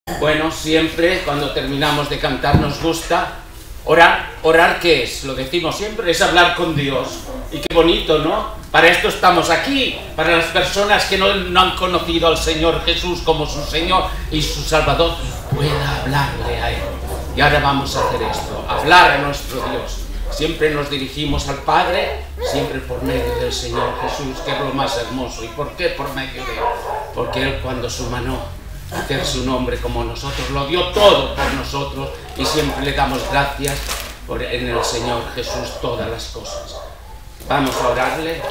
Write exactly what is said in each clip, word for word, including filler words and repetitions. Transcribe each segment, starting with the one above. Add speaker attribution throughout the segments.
Speaker 1: Bueno, siempre cuando terminamos de cantar nos gusta orar. ¿Orar qué es? Lo decimos siempre, es hablar con Dios. Y qué bonito, ¿no? Para esto estamos aquí, para las personas que no, no han conocido al Señor Jesús como su Señor y su Salvador, pueda hablarle a Él. Y ahora vamos a hacer esto, hablar a nuestro Dios. Siempre nos dirigimos al Padre, siempre por medio del Señor Jesús, que es lo más hermoso. ¿Y por qué por medio de Él? Porque Él, cuando se humanó, hacerse un hombre como nosotros, lo dio todo por nosotros, y siempre le damos gracias por en el Señor Jesús todas las cosas. Vamos a orarle.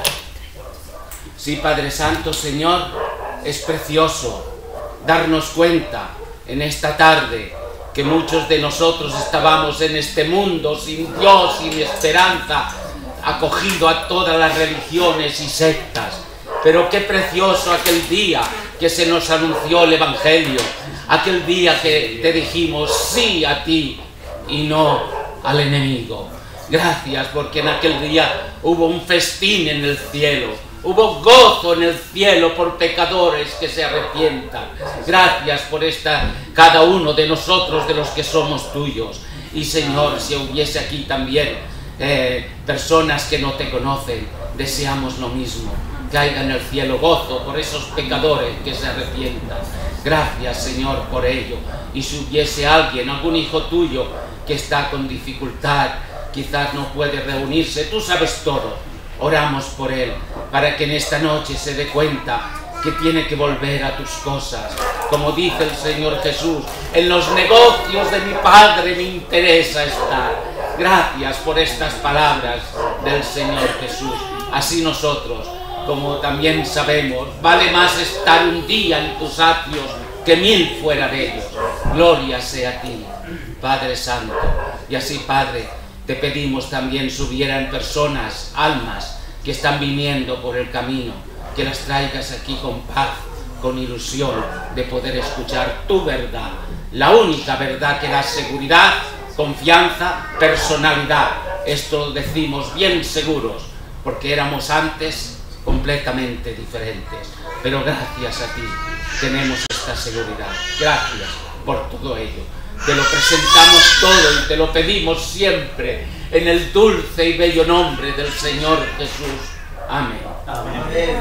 Speaker 1: Sí, Padre Santo, Señor, es precioso darnos cuenta en esta tarde que muchos de nosotros estábamos en este mundo sin Dios, sin esperanza, acogido a todas las religiones y sectas. Pero qué precioso aquel día que se nos anunció el Evangelio, aquel día que te dijimos sí a ti y no al enemigo. Gracias, porque en aquel día hubo un festín en el cielo, hubo gozo en el cielo por pecadores que se arrepientan. Gracias por esta, cada uno de nosotros, de los que somos tuyos. Y Señor, si hubiese aquí también eh, personas que no te conocen, deseamos lo mismo, que haya en el cielo gozo por esos pecadores que se arrepientan. Gracias, Señor, por ello. Y si hubiese alguien, algún hijo tuyo que está con dificultad, quizás no puede reunirse, tú sabes todo, oramos por él, para que en esta noche se dé cuenta que tiene que volver a tus cosas. Como dice el Señor Jesús, en los negocios de mi Padre me interesa estar. Gracias por estas palabras del Señor Jesús. Así nosotros, como también sabemos, vale más estar un día en tus atrios que mil fuera de ellos. Gloria sea a ti, Padre Santo. Y así, Padre, te pedimos también si hubieran personas, almas, que están viniendo por el camino, que las traigas aquí con paz, con ilusión de poder escuchar tu verdad, la única verdad que da seguridad, confianza, personalidad. Esto lo decimos bien seguros, porque éramos antes completamente diferentes, pero gracias a ti tenemos esta seguridad. Gracias por todo ello. Te lo presentamos todo y te lo pedimos siempre en el dulce y bello nombre del Señor Jesús. Amén. Amén.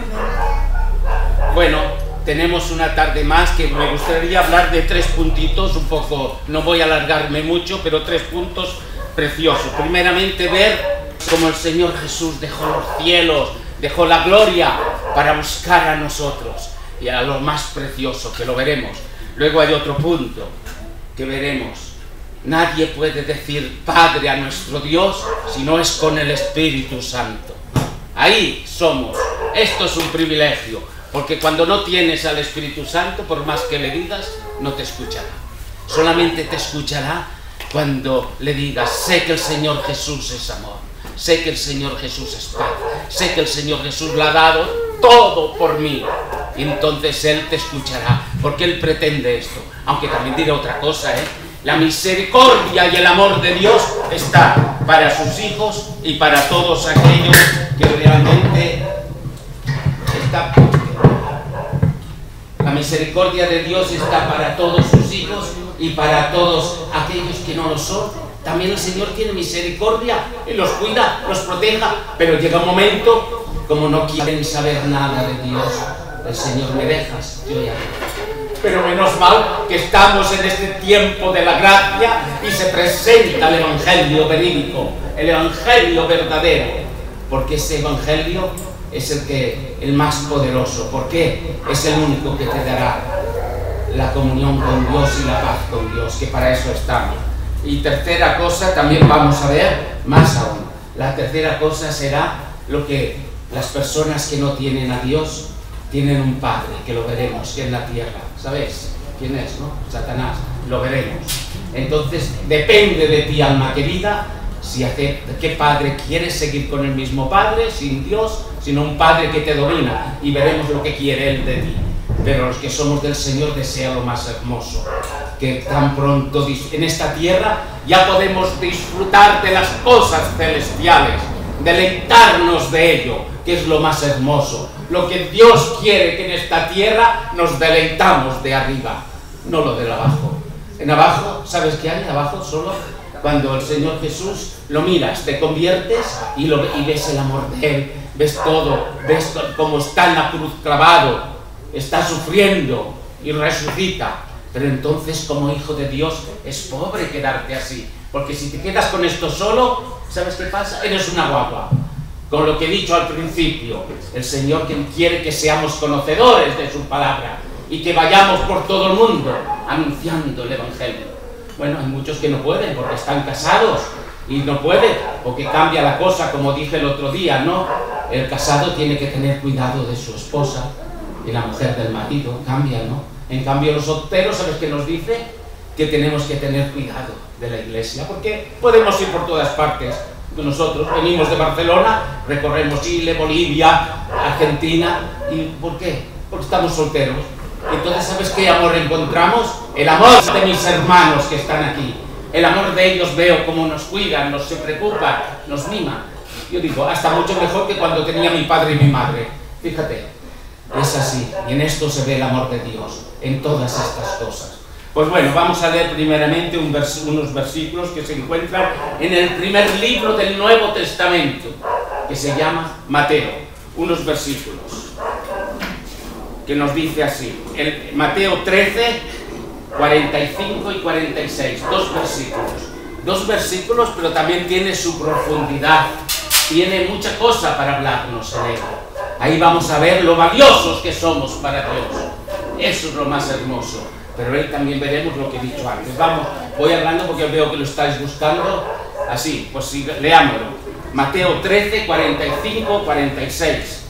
Speaker 1: Bueno, tenemos una tarde más que me gustaría hablar de tres puntitos, un poco, no voy a alargarme mucho, pero tres puntos preciosos. Primeramente, ver cómo el Señor Jesús dejó los cielos, dejó la gloria para buscar a nosotros y a lo más precioso, que lo veremos. Luego hay otro punto que veremos. Nadie puede decir Padre a nuestro Dios si no es con el Espíritu Santo. Ahí somos. Esto es un privilegio, porque cuando no tienes al Espíritu Santo, por más que le digas, no te escuchará. Solamente te escuchará cuando le digas: sé que el Señor Jesús es amor, sé que el Señor Jesús es paz, sé que el Señor Jesús lo ha dado todo por mí. Y entonces Él te escuchará, porque Él pretende esto. Aunque también diré otra cosa, ¿eh? La misericordia y el amor de Dios está para sus hijos y para todos aquellos que realmente está. La misericordia de Dios está para todos sus hijos y para todos aquellos que no lo son. También el Señor tiene misericordia y los cuida, los proteja, pero llega un momento, como no quieren saber nada de Dios, el Señor: me dejas, yo ya. Pero menos mal que estamos en este tiempo de la gracia y se presenta el Evangelio verídico, el Evangelio verdadero, porque ese Evangelio es el, que, el más poderoso, porque es el único que te dará la comunión con Dios y la paz con Dios, que para eso estamos. Y tercera cosa, también vamos a ver más aún. La tercera cosa será lo que las personas que no tienen a Dios tienen: un Padre, que lo veremos, que en la tierra. ¿Sabéis quién es, no? Satanás. Lo veremos. Entonces, depende de ti, alma querida, si acepta, qué padre quieres seguir con el mismo Padre, sin Dios, sino un Padre que te domina, y veremos lo que quiere Él de ti. Pero los que somos del Señor desea lo más hermoso, que tan pronto en esta tierra ya podemos disfrutar de las cosas celestiales, deleitarnos de ello, que es lo más hermoso. Lo que Dios quiere, que en esta tierra nos deleitamos de arriba. no lo del abajo. En abajo, ¿sabes qué hay abajo? Solo cuando el Señor Jesús lo miras, te conviertes y, lo, y ves el amor de Él, ves todo, ves cómo está en la cruz clavado, está sufriendo y resucita. Pero entonces, como hijo de Dios, es pobre quedarte así, porque si te quedas con esto solo, ¿sabes qué pasa? Eres una guagua. Con lo que he dicho al principio, el Señor quiere que seamos conocedores de su palabra y que vayamos por todo el mundo anunciando el Evangelio. Bueno, hay muchos que no pueden porque están casados y no pueden porque cambia la cosa, como dije el otro día, ¿no? El casado tiene que tener cuidado de su esposa y la mujer del marido, cambia, ¿no? En cambio los solteros, ¿sabes qué nos dice? Que tenemos que tener cuidado de la iglesia porque podemos ir por todas partes. Nosotros venimos de Barcelona, recorremos Chile, Bolivia, Argentina. ¿Y por qué? Porque estamos solteros. Entonces, ¿sabes qué amor encontramos? El amor de mis hermanos que están aquí. El amor de ellos, veo cómo nos cuidan, nos se preocupan, nos miman. Yo digo, hasta mucho mejor que cuando tenía mi padre y mi madre. Fíjate, es así. Y en esto se ve el amor de Dios, en todas estas cosas. Pues bueno, vamos a leer primeramente un vers unos versículos que se encuentran en el primer libro del Nuevo Testamento, que se llama Mateo. Unos versículos que nos dice así, el Mateo trece, cuarenta y cinco y cuarenta y seis, dos versículos. Dos versículos, pero también tiene su profundidad, tiene mucha cosa para hablarnos en él. Ahí vamos a ver lo valiosos que somos para Dios. Eso es lo más hermoso. Pero ahí también veremos lo que he dicho antes. Vamos, voy hablando porque veo que lo estáis buscando. Así, pues sí, leámoslo. Mateo trece, cuarenta y cinco, cuarenta y seis.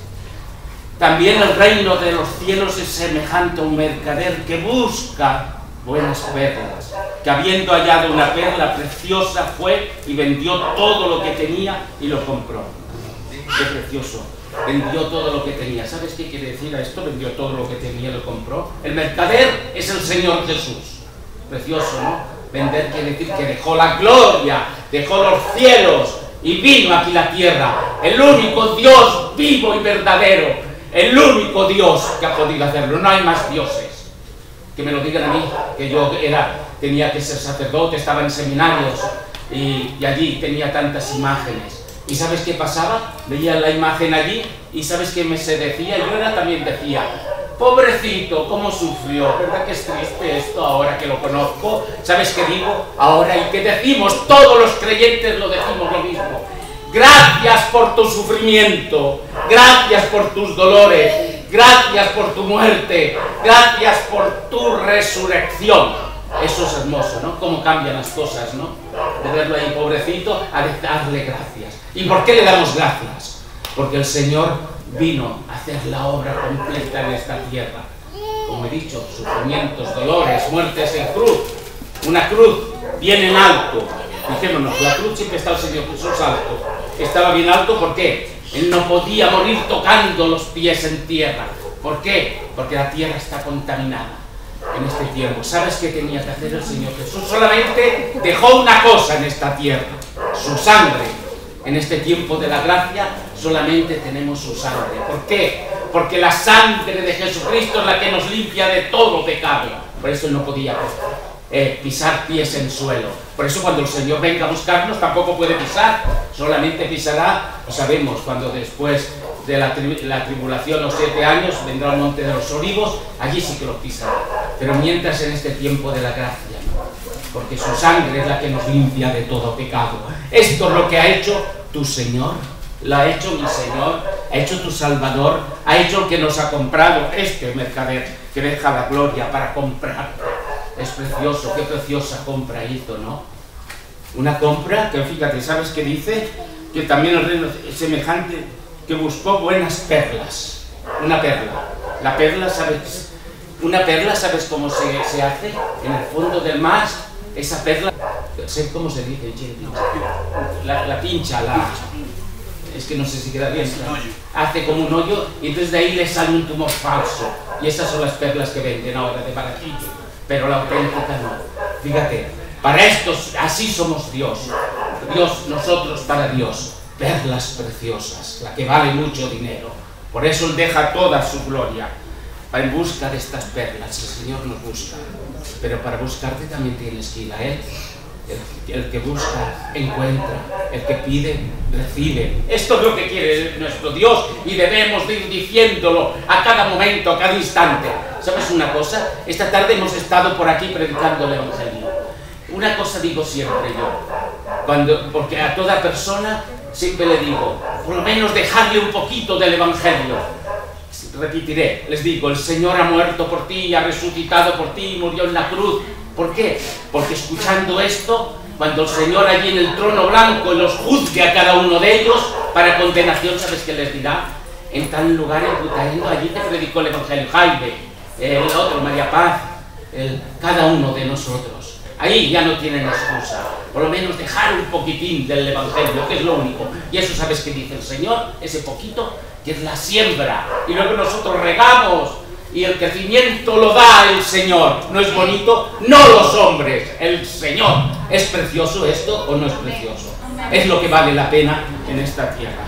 Speaker 1: También el reino de los cielos es semejante a un mercader que busca buenas perlas, que habiendo hallado una perla preciosa fue y vendió todo lo que tenía y lo compró. Qué precioso. Vendió todo lo que tenía. ¿Sabes qué quiere decir a esto? Vendió todo lo que tenía y lo compró. El mercader es el Señor Jesús. Precioso, ¿no? Vender quiere decir que dejó la gloria, dejó los cielos y vino aquí a la tierra. El único Dios vivo y verdadero. El único Dios que ha podido hacerlo. No hay más dioses. Que me lo digan a mí, que yo era, tenía que ser sacerdote, estaba en seminarios y, y allí tenía tantas imágenes. ¿Y sabes qué pasaba? Veía la imagen allí y ¿sabes qué me se decía? Yo era, también decía, pobrecito, cómo sufrió, ¿verdad que es triste esto ahora que lo conozco? ¿Sabes qué digo? Ahora, ¿y qué decimos? Todos los creyentes lo decimos lo mismo. Gracias por tu sufrimiento, gracias por tus dolores, gracias por tu muerte, gracias por tu resurrección. Eso es hermoso, ¿no? Cómo cambian las cosas, ¿no? De verlo ahí pobrecito a darle gracias. ¿Y por qué le damos gracias? Porque el Señor vino a hacer la obra completa en esta tierra. Como he dicho, sufrimientos, dolores, muertes en cruz. Una cruz bien en alto. Fijémonos, la cruz siempre está el Señor Jesús alto. Estaba bien alto, ¿por qué? Él no podía morir tocando los pies en tierra. ¿Por qué? Porque la tierra está contaminada en este tiempo. ¿Sabes qué tenía que hacer el Señor Jesús? Solamente dejó una cosa en esta tierra, su sangre. En este tiempo de la gracia solamente tenemos su sangre. ¿Por qué? Porque la sangre de Jesucristo es la que nos limpia de todo pecado. Por eso Él no podía eh, pisar pies en suelo. Por eso cuando el Señor venga a buscarnos tampoco puede pisar. Solamente pisará, lo sabemos, cuando después de la, tri la tribulación, los siete años, vendrá al monte de los olivos, allí sí que lo pisará. Pero mientras en este tiempo de la gracia, ¿no? Porque su sangre es la que nos limpia de todo pecado. Esto es lo que ha hecho tu Señor, lo ha hecho mi Señor, ha hecho tu Salvador, ha hecho el que nos ha comprado, este mercader que deja la gloria para comprar. Es precioso, qué preciosa compra hizo, ¿no? Una compra que, fíjate, ¿sabes qué dice? Que también el reino es semejante, que buscó buenas perlas. Una perla. La perla, ¿sabes? Una perla, ¿sabes cómo se, se hace? En el fondo del mar, esa perla, sé cómo se dice, la, la pincha, la, es que no sé si queda bien, hace como un hoyo y entonces de ahí le sale un tumor falso. Y esas son las perlas que venden ahora de baratillo, pero la auténtica no. Fíjate, para estos, así somos Dios. Dios, nosotros para Dios, perlas preciosas, la que vale mucho dinero. Por eso Él deja toda su gloria en busca de estas perlas. El Señor nos busca. pero para buscarte también tienes que ir a Él. El, el que busca, encuentra. El que pide, recibe. Esto es lo que quiere nuestro Dios y debemos de ir diciéndolo a cada momento, a cada instante. ¿Sabes una cosa? Esta tarde hemos estado por aquí predicando el Evangelio. Una cosa digo siempre yo, cuando, porque a toda persona siempre le digo, por lo menos dejarle un poquito del Evangelio. Repetiré, les digo, el Señor ha muerto por ti, ha resucitado por ti, murió en la cruz. ¿Por qué? Porque escuchando esto, cuando el Señor allí en el trono blanco los juzgue a cada uno de ellos para condenación, ¿sabes qué les dirá? En tal lugar, en Butaendo, allí te predicó el Evangelio Jaime, el otro, María Paz, el, cada uno de nosotros. Ahí ya no tienen excusa. Por lo menos dejar un poquitín del Evangelio, que es lo único. Y eso, ¿sabes qué dice el Señor? Ese poquito, que es la siembra. Y luego nosotros regamos. Y el crecimiento lo da el Señor. ¿No es bonito? No los hombres, el Señor. ¿Es precioso esto o no es precioso? Es lo que vale la pena en esta tierra.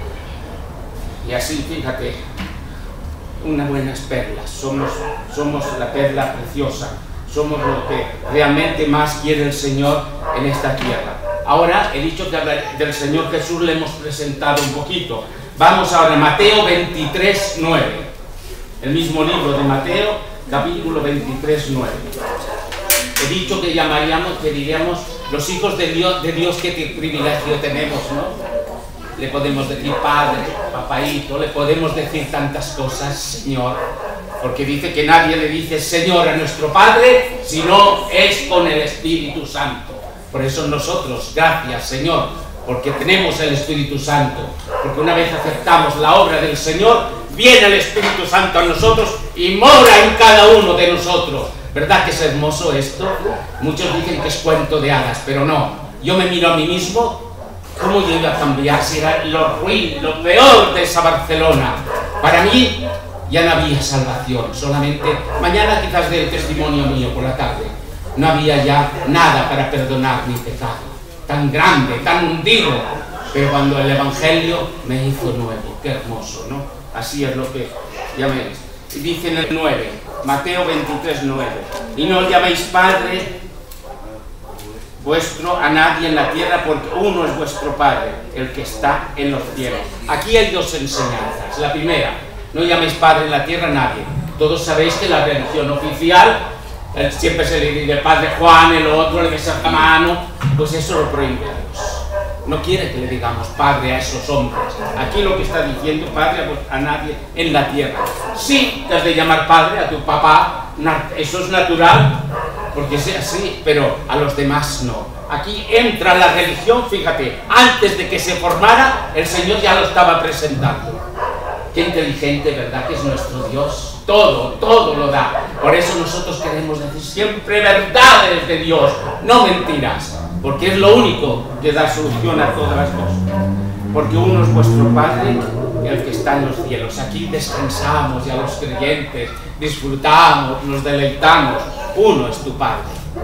Speaker 1: Y así, fíjate, unas buenas perlas. Somos, somos la perla preciosa. Somos lo que realmente más quiere el Señor en esta tierra. Ahora, he dicho que del Señor Jesús le hemos presentado un poquito. Vamos ahora a Mateo veintitrés, nueve. El mismo libro de Mateo, capítulo veintitrés, nueve. He dicho que llamaríamos, que diríamos, los hijos de Dios, de Dios, qué privilegio tenemos, ¿no? Le podemos decir Padre, Papaíto, le podemos decir tantas cosas, Señor, porque dice que nadie le dice Señor a nuestro Padre, si no es con el Espíritu Santo. Por eso nosotros, gracias, Señor, porque tenemos el Espíritu Santo, porque una vez aceptamos la obra del Señor, viene el Espíritu Santo a nosotros y mora en cada uno de nosotros. ¿Verdad que es hermoso esto? Muchos dicen que es cuento de hadas, pero no. Yo me miro a mí mismo, ¿cómo yo iba a cambiar si era lo ruin, lo peor de esa Barcelona? Para mí ya no había salvación, solamente mañana quizás dé el testimonio mío por la tarde. No había ya nada para perdonar mi pecado, tan grande, tan hundido, pero cuando el Evangelio me hizo nuevo, qué hermoso, ¿no? Así es lo que llaméis. Dice en el nueve, Mateo veintitrés, nueve, y no llaméis Padre vuestro a nadie en la tierra, porque uno es vuestro Padre, el que está en los cielos. Aquí hay dos enseñanzas. La primera, no llaméis Padre en la tierra a nadie. Todos sabéis que la religión oficial eh, siempre se le dice Padre Juan, el otro le besa la mano, pues eso lo prohíbe a Dios. No quiere que le digamos Padre a esos hombres. Aquí lo que está diciendo, Padre a nadie en la tierra. Sí, te has de llamar Padre a tu papá, eso es natural, porque sea así, pero a los demás no. Aquí entra la religión, fíjate, antes de que se formara, el Señor ya lo estaba presentando. Qué inteligente, ¿verdad? Que es nuestro Dios. Todo, todo lo da. Por eso nosotros queremos decir siempre verdades de Dios, no mentiras. Porque es lo único que da solución a todas las cosas. Porque uno es vuestro Padre, el que está en los cielos. Aquí descansamos y a los creyentes disfrutamos, nos deleitamos. Uno es tu Padre.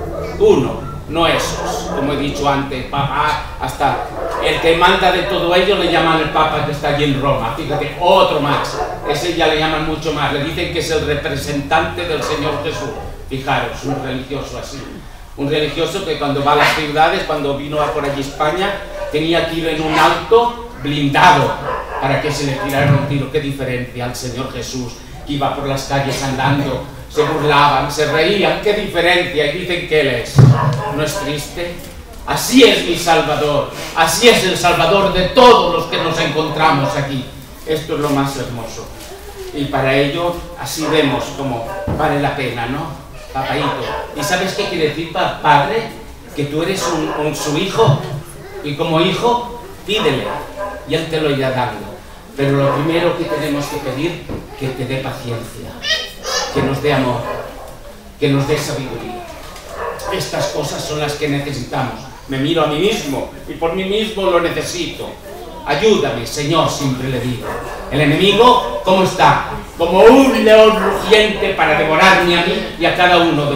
Speaker 1: Uno, no esos. Como he dicho antes, papá, hasta el que manda de todo ello le llaman el Papa que está allí en Roma. Fíjate, otro más. Ese ya le llaman mucho más. Le dicen que es el representante del Señor Jesús. Fijaros, un religioso así. Un religioso que cuando va a las ciudades, cuando vino a por allí España, tenía que ir en un auto blindado para que se le tirara un tiro. Qué diferencia al Señor Jesús, que iba por las calles andando, se burlaban, se reían, qué diferencia, y dicen que Él es. ¿No es triste? Así es mi Salvador, así es el Salvador de todos los que nos encontramos aquí. Esto es lo más hermoso. Y para ello, así vemos como vale la pena, ¿no? Papaíto. ¿Y sabes qué quiere decir, Padre? Que tú eres un, un, su hijo, y como hijo, pídele, y Él te lo irá dando. Pero lo primero que tenemos que pedir, que te dé paciencia, que nos dé amor, que nos dé sabiduría. Estas cosas son las que necesitamos. Me miro a mí mismo, y por mí mismo lo necesito. Ayúdame, Señor, siempre le digo. El enemigo, ¿cómo está? Como un león rugiente para devorarme a mí y a cada uno de,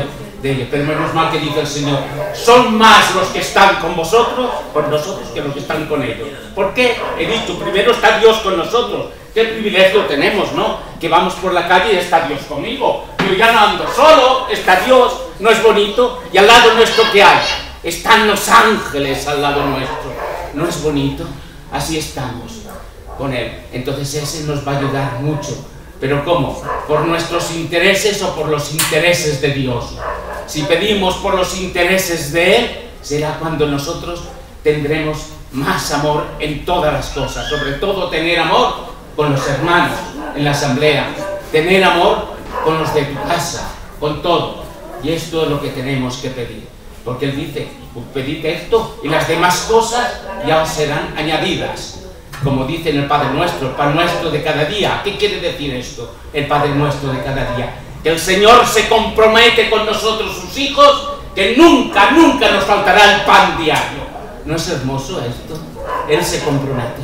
Speaker 1: de ellos. Pero menos mal que dice el Señor, son más los que están con vosotros, con nosotros, que los que están con ellos. ¿Por qué? He dicho, primero está Dios con nosotros. Qué privilegio tenemos, ¿no? Que vamos por la calle y está Dios conmigo. Yo ya no ando solo, está Dios, ¿no es bonito? Y al lado nuestro, ¿qué hay? Están los ángeles al lado nuestro. ¿No es bonito? Así estamos con Él. Entonces ese nos va a ayudar mucho. ¿Pero cómo? ¿Por nuestros intereses o por los intereses de Dios? Si pedimos por los intereses de Él, será cuando nosotros tendremos más amor en todas las cosas. Sobre todo tener amor con los hermanos en la asamblea, tener amor con los de tu casa, con todo. Y esto es lo que tenemos que pedir. Porque Él dice, pedid esto y las demás cosas ya os serán añadidas. Como dice en el Padre Nuestro, el Padre Nuestro de cada día. ¿Qué quiere decir esto? El Padre Nuestro de cada día. Que el Señor se compromete con nosotros, sus hijos, que nunca, nunca nos faltará el pan diario. ¿No es hermoso esto? Él se compromete.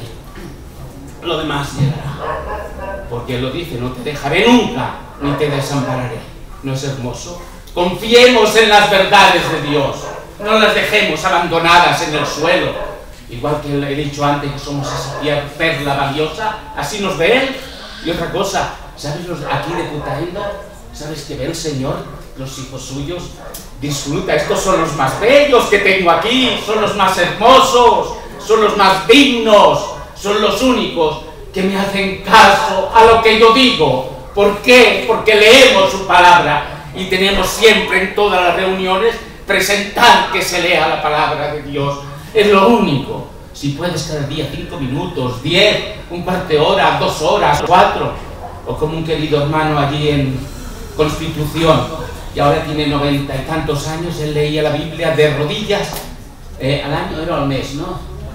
Speaker 1: Lo demás llegará. Porque Él lo dice, no te dejaré nunca, ni te desampararé. ¿No es hermoso? Confiemos en las verdades de Dios. No las dejemos abandonadas en el suelo. Igual que le he dicho antes que somos esa perla valiosa, así nos ve Él. Y otra cosa, ¿sabes los aquí de Putaendo? ¿Sabes que ve el Señor, los hijos suyos? Disfruta, estos son los más bellos que tengo aquí, son los más hermosos, son los más dignos, son los únicos que me hacen caso a lo que yo digo. ¿Por qué? Porque leemos su palabra y tenemos siempre en todas las reuniones presentar que se lea la palabra de Dios. Es lo único. Si puedes cada día cinco minutos, diez, un cuarto de hora, dos horas, cuatro, o como un querido hermano allí en Constitución, y ahora tiene noventa y tantos años, él leía la Biblia de rodillas eh, al año, era al mes, ¿no?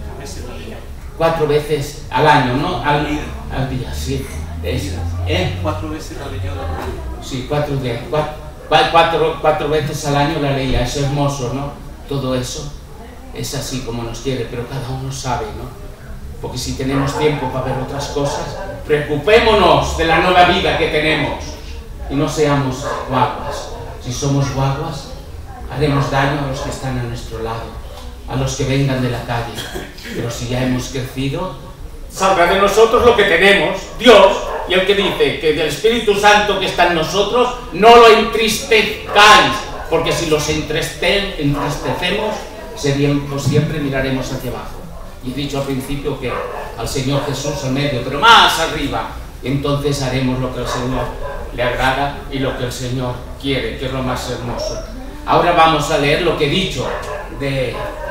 Speaker 1: Cuatro veces al año, ¿no? Al, al día, sí. Es, ¿eh?
Speaker 2: Cuatro veces la leía.
Speaker 1: Sí, cuatro, días, cuatro, cuatro, cuatro veces al año la leía. Es hermoso, ¿no? Todo eso. Es así como nos quiere, pero cada uno sabe, ¿no? Porque si tenemos tiempo para ver otras cosas, preocupémonos de la nueva vida que tenemos y no seamos guaguas. Si somos guaguas, haremos daño a los que están a nuestro lado, a los que vengan de la calle. Pero si ya hemos crecido, saldrá de nosotros lo que tenemos, Dios, y el que dice que del Espíritu Santo que está en nosotros, no lo entristezcáis, porque si los entriste, entristecemos, pues siempre miraremos hacia abajo. Y he dicho al principio que al Señor Jesús al medio, pero más arriba, entonces haremos lo que al Señor le agrada y lo que el Señor quiere, que es lo más hermoso. Ahora vamos a leer lo que he dicho de,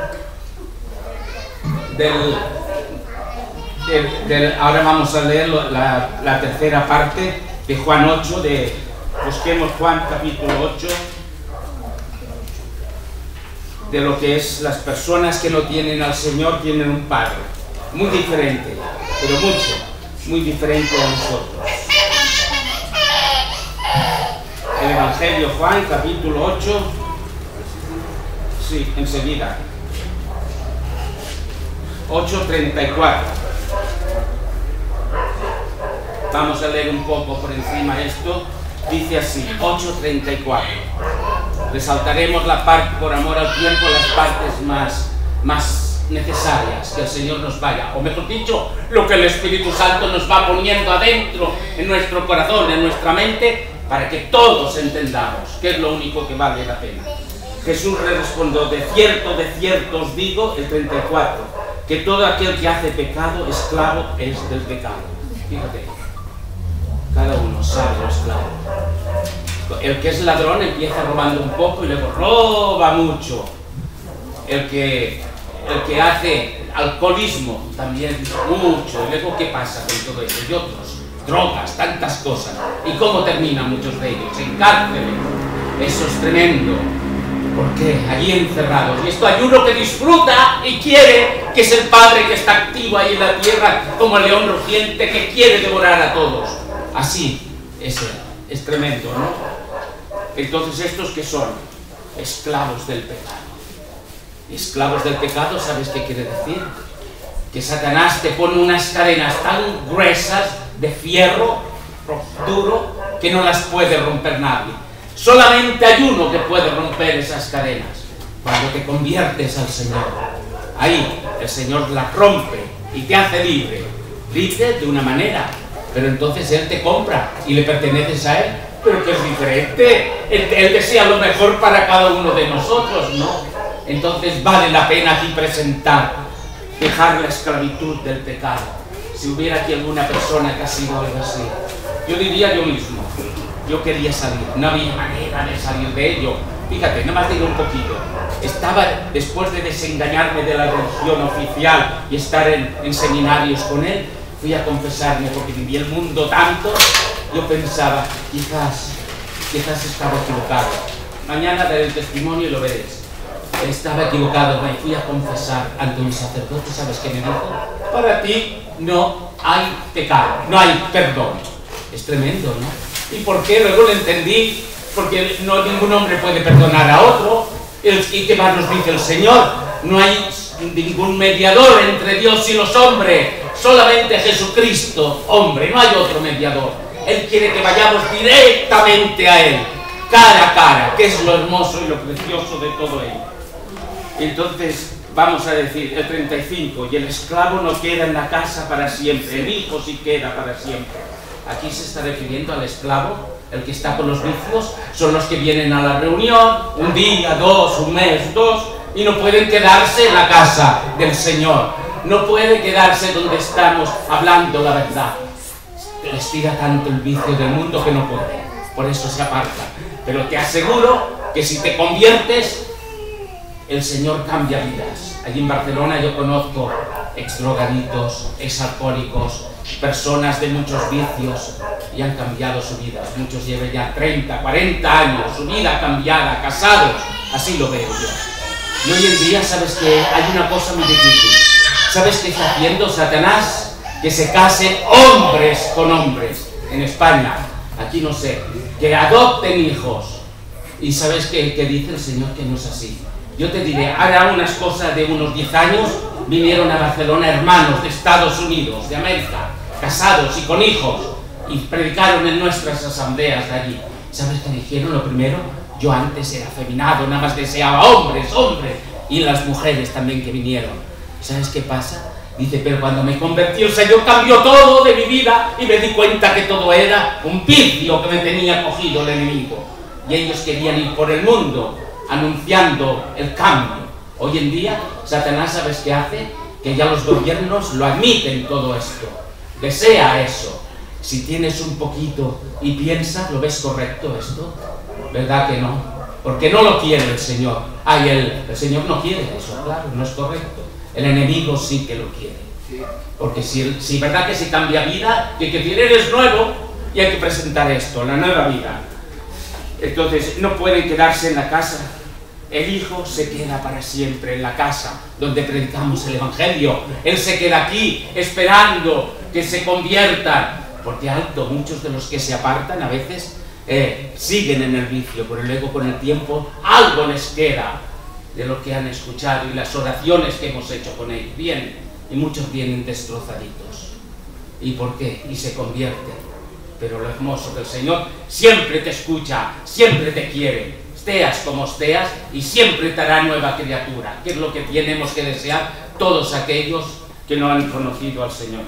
Speaker 1: del, del, del ahora vamos a leer la, la tercera parte de Juan ocho, de, busquemos Juan capítulo ocho, de lo que es las personas que no tienen al Señor, tienen un Padre muy diferente, pero mucho, muy diferente a nosotros. El Evangelio Juan, capítulo ocho, sí, enseguida, ocho treinta y cuatro. Vamos a leer un poco por encima esto. Dice así, ocho treinta y cuatro. Resaltaremos la parte, por amor al tiempo, las partes más, más necesarias que el Señor nos vaya, o mejor dicho, lo que el Espíritu Santo nos va poniendo adentro en nuestro corazón, en nuestra mente, para que todos entendamos que es lo único que vale la pena. Jesús le respondió, de cierto, de cierto os digo, el treinta y cuatro, que todo aquel que hace pecado, esclavo es del pecado. Fíjate, cada uno sabe lo esclavo. El que es ladrón empieza robando un poco y luego roba mucho. El que, el que hace alcoholismo también mucho. Y luego, ¿qué pasa con todo eso? Y otros, drogas, tantas cosas. ¿Y cómo terminan muchos de ellos? En cárceles. Eso es tremendo. ¿Por qué? Allí encerrados. Y esto hay uno que disfruta y quiere, que es el Padre que está activo ahí en la tierra como el león rugiente que quiere devorar a todos. Así es, es tremendo, ¿no? Entonces, ¿estos qué son? Esclavos del pecado. Esclavos del pecado, ¿sabes qué quiere decir? Que Satanás te pone unas cadenas tan gruesas de fierro duro que no las puede romper nadie. Solamente hay uno que puede romper esas cadenas. Cuando te conviertes al Señor, ahí el Señor las rompe y te hace libre. Libre de una manera, pero entonces Él te compra y le perteneces a Él. Pero que es diferente. Él, Él desea lo mejor para cada uno de nosotros, ¿no? Entonces vale la pena aquí presentar, dejar la esclavitud del pecado. Si hubiera aquí alguna persona que ha sido algo así, yo diría yo mismo, yo quería salir, no había manera de salir de ello. Fíjate, nada más digo un poquito. Estaba, después de desengañarme de la religión oficial y estar en, en seminarios con él, fui a confesarme porque viví el mundo tanto. Yo pensaba, quizás, quizás estaba equivocado. Mañana daré el testimonio y lo veréis. Estaba equivocado, me fui a confesar ante un sacerdote. ¿Sabes qué me dijo? Para ti no hay pecado, no hay perdón. Es tremendo, ¿no? ¿Y por qué? Luego lo entendí. Porque no, ningún hombre puede perdonar a otro. ¿Y qué más nos dice el Señor? No hay ningún mediador entre Dios y los hombres. Solamente Jesucristo, hombre, no hay otro mediador. Él quiere que vayamos directamente a Él, cara a cara, que es lo hermoso y lo precioso de todo ello. Entonces, vamos a decir, el treinta y cinco, y el esclavo no queda en la casa para siempre, el hijo sí queda para siempre. Aquí se está refiriendo al esclavo. El que está con los vicios son los que vienen a la reunión un día, dos, un mes, dos, y no pueden quedarse en la casa del Señor. No puede quedarse donde estamos hablando la verdad. Les tira tanto el vicio del mundo que no puede. Por eso se aparta. Pero te aseguro que si te conviertes, el Señor cambia vidas. Allí en Barcelona yo conozco exdrogaditos, exalcohólicos, personas de muchos vicios, y han cambiado su vida. Muchos llevan ya treinta, cuarenta años, su vida cambiada, casados. Así lo veo yo. Y hoy en día, ¿sabes que hay una cosa muy difícil? ¿Sabes qué está haciendo Satanás? Que se casen hombres con hombres. En España, aquí no sé, que adopten hijos. Y ¿sabes qué, qué dice el Señor? Que no es así. Yo te diré, hará unas cosas de unos diez años, vinieron a Barcelona hermanos de Estados Unidos, de América, casados y con hijos, y predicaron en nuestras asambleas de allí. ¿Sabes qué dijeron? Lo primero, yo antes era afeminado, nada más deseaba hombres, hombres, y las mujeres también que vinieron. ¿Sabes qué pasa? Dice, pero cuando me convertí, el Señor cambió todo de mi vida y me di cuenta que todo era un vicio que me tenía cogido el enemigo. Y ellos querían ir por el mundo anunciando el cambio. Hoy en día, Satanás, ¿sabes qué hace? Que ya los gobiernos lo admiten todo esto. Desea eso. Si tienes un poquito y piensas, ¿lo ves correcto esto? ¿Verdad que no? Porque no lo quiere el Señor. Ay, el, el Señor no quiere eso, claro, no es correcto. El enemigo sí que lo quiere. Porque si, si verdad que si cambia vida, que que tiene eres nuevo, y hay que presentar esto, la nueva vida. Entonces, no pueden quedarse en la casa. El hijo se queda para siempre en la casa donde predicamos el Evangelio. Él se queda aquí esperando que se conviertan. Porque alto, muchos de los que se apartan a veces eh, siguen en el vicio, pero luego con el tiempo algo les queda de lo que han escuchado y las oraciones que hemos hecho con ellos. Vienen, y muchos vienen destrozaditos. ¿Y por qué? Y se convierten. Pero lo hermoso que el Señor siempre te escucha, siempre te quiere, esteas como esteas, y siempre te hará nueva criatura, que es lo que tenemos que desear todos aquellos que no han conocido al Señor.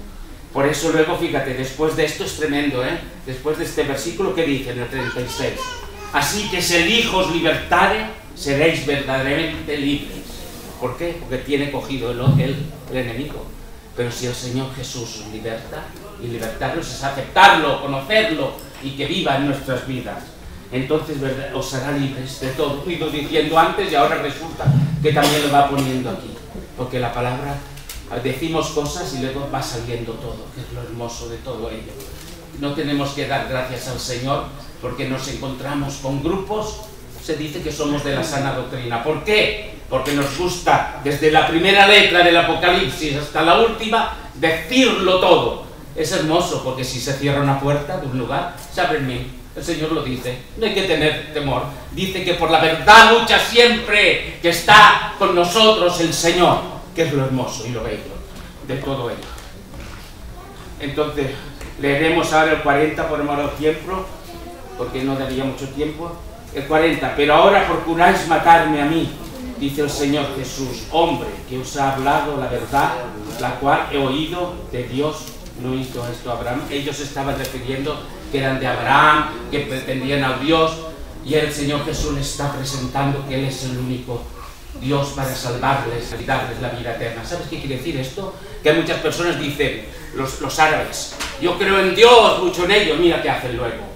Speaker 1: Por eso luego, fíjate, después de esto es tremendo, ¿eh? Después de este versículo que dice en el treinta y seis, así que si el Hijo os libertare, seréis verdaderamente libres. ¿Por qué? Porque tiene cogido el, el, el enemigo. Pero si el Señor Jesús os liberta, y libertarlos es aceptarlo, conocerlo, y que viva en nuestras vidas, entonces ¿verdad? Os hará libres de todo. Lo he ido diciendo antes y ahora resulta que también lo va poniendo aquí, porque la palabra, decimos cosas y luego va saliendo todo, que es lo hermoso de todo ello. No tenemos que dar gracias al Señor porque nos encontramos con grupos, se dice que somos de la sana doctrina. ¿Por qué? Porque nos gusta desde la primera letra del Apocalipsis hasta la última decirlo todo. Es hermoso porque si se cierra una puerta de un lugar, se abre mil. El Señor lo dice, no hay que tener temor. Dice que por la verdad lucha siempre, que está con nosotros el Señor, que es lo hermoso y lo bello de todo ello. Entonces, leeremos ahora el cuarenta por amor al tiempo. porque no daría mucho tiempo. El cuarenta, pero ahora procuráis matarme a mí, dice el Señor Jesús, hombre que os ha hablado la verdad, la cual he oído de Dios. ¿No hizo esto Abraham? Ellos estaban refiriendo que eran de Abraham, que pretendían a Dios, y el Señor Jesús les está presentando que Él es el único Dios para salvarles y darles la vida eterna. ¿Sabes qué quiere decir esto? Que hay muchas personas dicen, los, los árabes, yo creo en Dios, mucho en ello, mira qué hacen luego.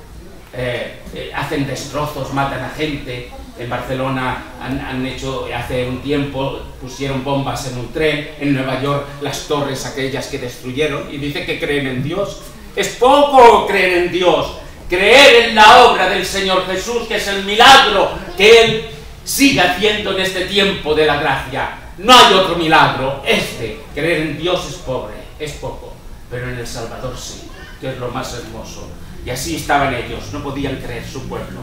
Speaker 1: Eh, eh, hacen destrozos, matan a gente. En Barcelona han, han hecho, hace un tiempo, pusieron bombas en un tren. En Nueva York, las torres aquellas que destruyeron, y dice que creen en Dios. Es poco creer en Dios, creer en la obra del Señor Jesús, que es el milagro que Él sigue haciendo en este tiempo de la gracia. No hay otro milagro. Este, creer en Dios es pobre, es poco, pero en el Salvador sí, que es lo más hermoso. Y así estaban ellos, no podían creer su pueblo.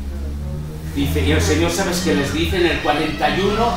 Speaker 1: Dice, y el Señor, ¿sabes qué les dice en el cuarenta y uno?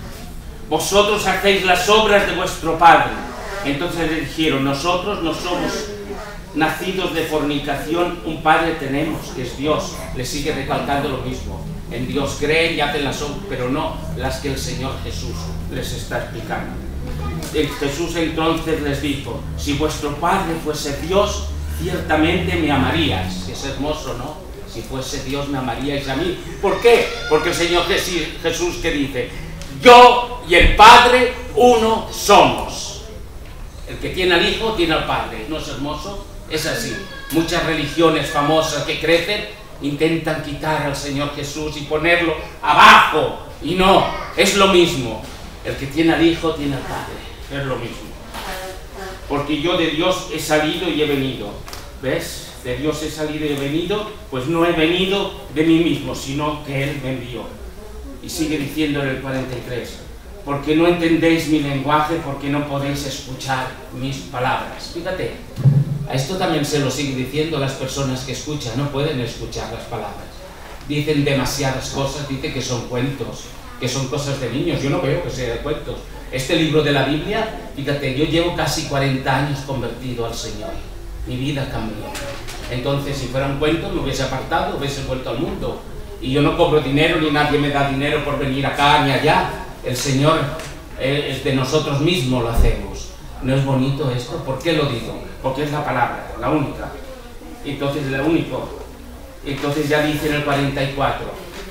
Speaker 1: Vosotros hacéis las obras de vuestro padre. Entonces le dijeron, nosotros no somos nacidos de fornicación, un padre tenemos, que es Dios. Le sigue recalcando lo mismo. En Dios creen y hacen las obras, pero no las que el Señor Jesús les está explicando. Y Jesús entonces les dijo, si vuestro padre fuese Dios, ciertamente me amaríais. Es hermoso, ¿no? Si fuese Dios me amaríais a mí. ¿Por qué? Porque el Señor Jesús que dice, yo y el Padre uno somos. El que tiene al Hijo tiene al Padre. ¿No es hermoso? Es así. Muchas religiones famosas que crecen intentan quitar al Señor Jesús y ponerlo abajo. Y no, es lo mismo. El que tiene al Hijo tiene al Padre. Es lo mismo. Porque yo de Dios he salido y he venido. ¿Ves? De Dios he salido y he venido, pues no he venido de mí mismo, sino que Él me envió. Y sigue diciendo en el cuarenta y tres, porque no entendéis mi lenguaje, porque no podéis escuchar mis palabras. Fíjate, a esto también se lo sigue diciendo las personas que escuchan, no pueden escuchar las palabras. Dicen demasiadas cosas, dice que son cuentos, que son cosas de niños. Yo no veo que sea de cuentos. Este libro de la Biblia, fíjate, yo llevo casi cuarenta años convertido al Señor. Mi vida cambió. Entonces, si fuera un cuento, me hubiese apartado, hubiese vuelto al mundo. Y yo no cobro dinero, ni nadie me da dinero por venir acá ni allá. El Señor eh, es de nosotros mismos, lo hacemos. ¿No es bonito esto? ¿Por qué lo digo? Porque es la palabra, la única. Entonces, lo único. Entonces ya dice en el cuarenta y cuatro.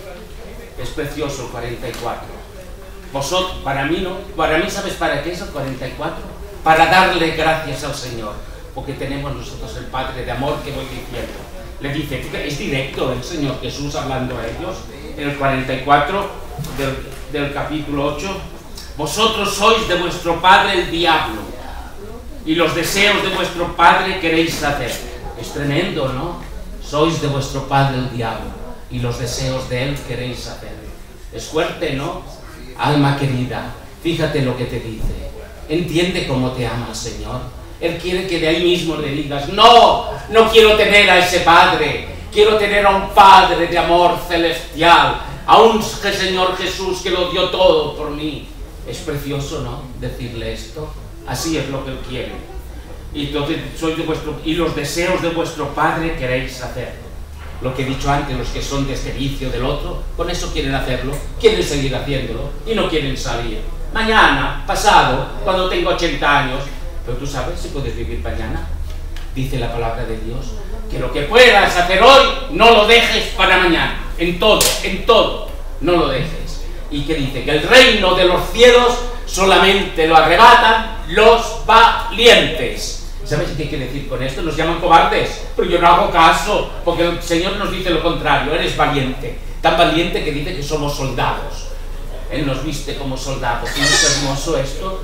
Speaker 1: Es precioso el cuarenta y cuatro. Vosotros, para mí no. Para mí, ¿sabes para qué es el cuarenta y cuatro? Para darle gracias al Señor. Porque tenemos nosotros el Padre de amor que voy diciendo. Le dice, es directo el Señor Jesús hablando a ellos, en el cuarenta y cuatro del, del capítulo ocho, vosotros sois de vuestro padre el diablo, y los deseos de vuestro padre queréis hacer. Es tremendo, ¿no? Sois de vuestro padre el diablo, y los deseos de él queréis hacer. Es fuerte, ¿no? Alma querida, fíjate lo que te dice. Entiende cómo te ama el Señor. Él quiere que de ahí mismo le digas, no, no quiero tener a ese Padre, quiero tener a un Padre de amor celestial, a un Señor Jesús que lo dio todo por mí. Es precioso, ¿no? Decirle esto. Así es lo que Él quiere. Y, entonces, soy de vuestro, y los deseos de vuestro Padre queréis hacer. Lo que he dicho antes, los que son de este vicio del otro, con eso quieren hacerlo, quieren seguir haciéndolo y no quieren salir. Mañana, pasado, cuando tengo ochenta años, pero tú sabes si puedes vivir mañana. Dice la palabra de Dios que lo que puedas hacer hoy no lo dejes para mañana. En todo, en todo, no lo dejes. Y que dice que el reino de los cielos solamente lo arrebatan los valientes. ¿Sabes qué quiere decir con esto? Nos llaman cobardes, pero yo no hago caso, porque el Señor nos dice lo contrario. Eres valiente, tan valiente que dice que somos soldados. Él nos viste como soldados. ¿Y no es hermoso esto?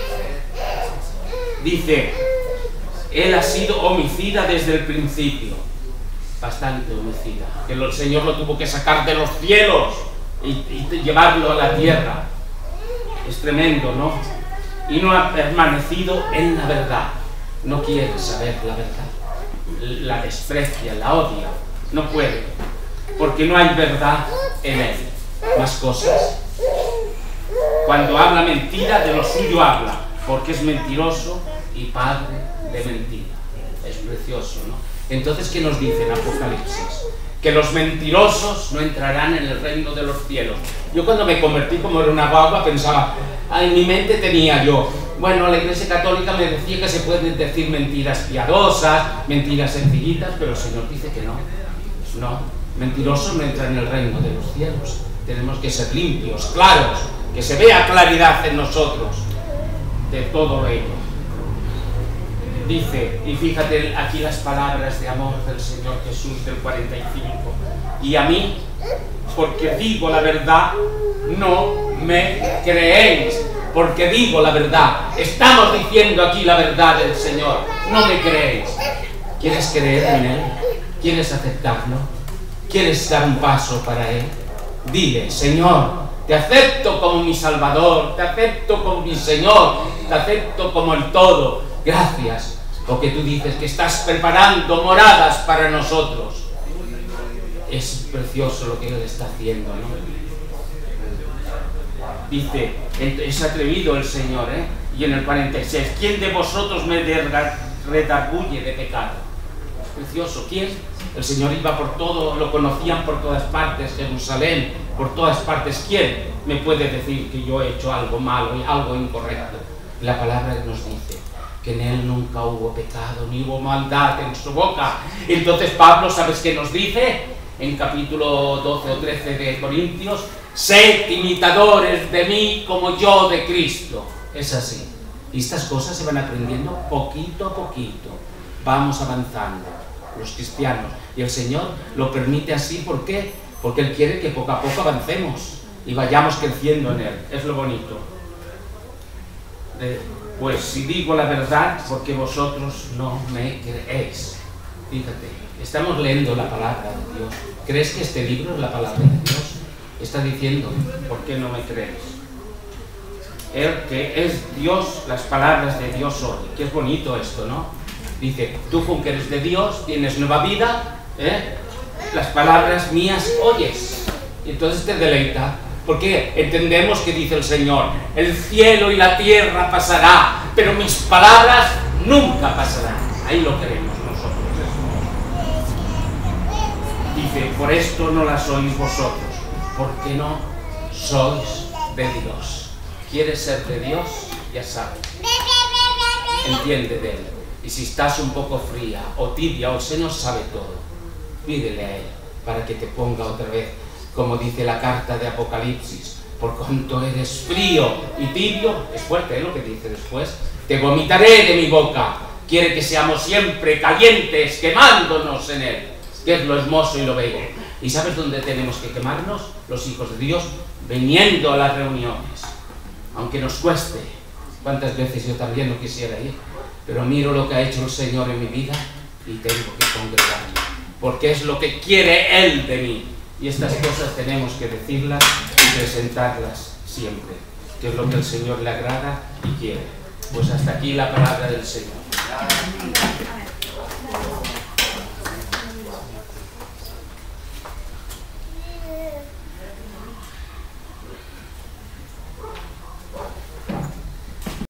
Speaker 1: Dice, él ha sido homicida desde el principio, bastante homicida, que el Señor lo tuvo que sacar de los cielos y, y llevarlo a la tierra. Es tremendo, ¿no? Y no ha permanecido en la verdad, no quiere saber la verdad, la desprecia, la odia, no puede, porque no hay verdad en él. Más cosas. Cuando habla mentira, de lo suyo habla, porque es mentiroso y padre de mentira. Es precioso, ¿no? Entonces, ¿qué nos dice en Apocalipsis? Que los mentirosos no entrarán en el reino de los cielos. Yo cuando me convertí, como era una guagua, pensaba, ah, en mi mente tenía yo, bueno, la Iglesia Católica me decía que se pueden decir mentiras piadosas, mentiras sencillitas, pero el Señor dice que no. No, mentirosos no entran en el reino de los cielos. Tenemos que ser limpios, claros, que se vea claridad en nosotros de todo ello. Dice, y fíjate aquí las palabras de amor del Señor Jesús del cuarenta y cinco. Y a mí, porque digo la verdad, no me creéis. Porque digo la verdad. Estamos diciendo aquí la verdad del Señor. No me creéis. ¿Quieres creer en Él? ¿Quieres aceptarlo? ¿Quieres dar un paso para Él? Dile, Señor, te acepto como mi Salvador, te acepto como mi Señor, te acepto como el todo. Gracias, porque tú dices que estás preparando moradas para nosotros. Es precioso lo que Él está haciendo, ¿no? Dice, es atrevido el Señor, ¿eh? Y en el cuarenta y seis, ¿quién de vosotros me redarguye de pecado? Precioso, ¿quién? El Señor iba por todo, lo conocían por todas partes, Jerusalén, por todas partes. ¿Quién me puede decir que yo he hecho algo malo y algo incorrecto? La palabra nos dice que en Él nunca hubo pecado, ni hubo maldad en su boca. Entonces Pablo, ¿sabes qué nos dice? En capítulo doce o trece de Corintios, sed imitadores de mí como yo de Cristo. Es así. Y estas cosas se van aprendiendo poquito a poquito. Vamos avanzando, los cristianos. Y el Señor lo permite así, ¿por qué? Porque Él quiere que poco a poco avancemos y vayamos creciendo en Él. Es lo bonito. De, pues si digo la verdad, porque vosotros no me creéis. Fíjate, estamos leyendo la palabra de Dios. ¿Crees que este libro es la palabra de Dios? Está diciendo, ¿por qué no me creéis? Él que es Dios, las palabras de Dios son. Qué es bonito esto, ¿no? Dice, tú con que eres de Dios, tienes nueva vida, ¿eh? Las palabras mías oyes. Y entonces te deleita. Porque entendemos que dice el Señor, el cielo y la tierra pasará, pero mis palabras nunca pasarán. Ahí lo queremos nosotros. Dice, por esto no las oís vosotros, porque no sois de Dios. ¿Quieres ser de Dios? Ya sabes. Entiende de Él. Y si estás un poco fría o tibia o el Señor sabe todo, pídele a Él para que te ponga otra vez, como dice la carta de Apocalipsis, por cuanto eres frío y tibio, es fuerte, ¿eh? Lo que dice después, te vomitaré de mi boca. Quiere que seamos siempre calientes, quemándonos en Él, que es lo hermoso y lo bello. ¿Y sabes dónde tenemos que quemarnos? Los hijos de Dios, viniendo a las reuniones, aunque nos cueste. ¿Cuántas veces yo también no quisiera ir? Pero miro lo que ha hecho el Señor en mi vida y tengo que congregarme, porque es lo que quiere Él de mí. Y estas cosas tenemos que decirlas y presentarlas siempre, que es lo que el Señor le agrada y quiere. Pues hasta aquí la palabra del Señor.